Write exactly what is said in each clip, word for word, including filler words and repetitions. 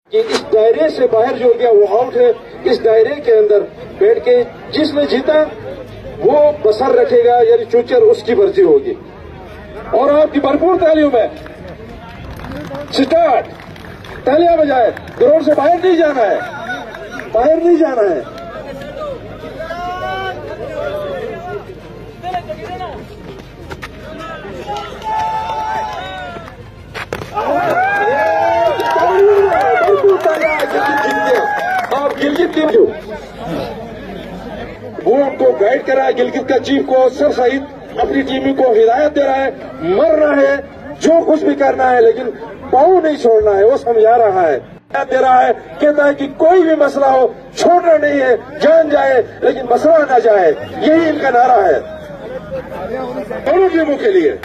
कि इस दायरे से बाहर जो गया वो आउट है। इस दायरे के अंदर बैठ के जिसने जीता वो बसर रखेगा, यानी फ्यूचर उसकी मर्जी होगी। और आपकी भरपूर तालियों में स्टार्ट, तालियां बजाए। ग्राउंड से बाहर नहीं जाना है, बाहर नहीं जाना है। आप गिलगित टीम जो वो उनको गाइड करा है, गिलगित का चीफ को सर सहित अपनी टीम को हिदायत दे रहा है, मरना है, जो कुछ भी करना है, लेकिन पाँव नहीं छोड़ना है। वो समझा रहा है, दे रहा है, कहता है कि कोई भी मसला हो छोड़ना नहीं है, जान जाए लेकिन मसला ना जाए। यही इनका नारा है दोनों टीमों के लिए।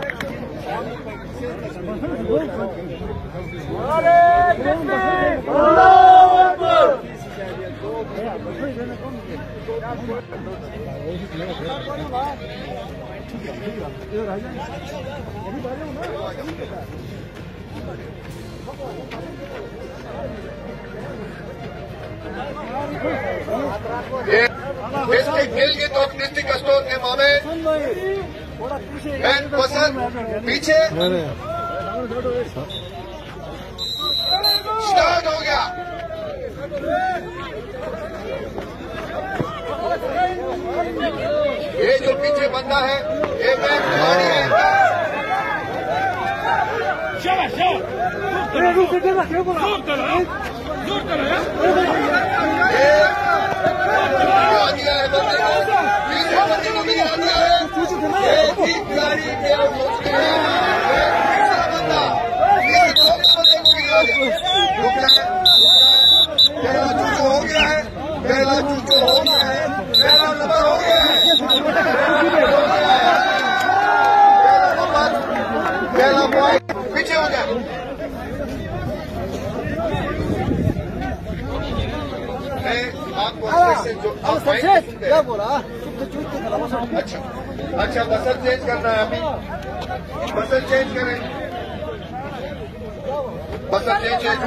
डिस्ट्रिक्ट गिलगित और डिस्ट्रिक्ट स्टोर के मामले बैंक पसंद पीछे स्टार्ट हो गया। ये जो पीछे बंदा है ये बैंक खिलाड़ी है। आ दिया है बंदे को, पीछे बंदे को भी आ दिया है। ये ठीक खिलाड़ी के तीसरा बंदा, ये चौथे बंदे को भी आ दिया। रुक रहा है, पहला चूचू हो गया है, पहला चूचू हो गया है, पहला नंबर हो गया है, पहला नंबर, पहला पॉइंट पीछे हो गया। आपको जो क्या बोला? अच्छा अच्छा, बसर चेंज करना है अभी, बसर चेंज करें, बसर चेंज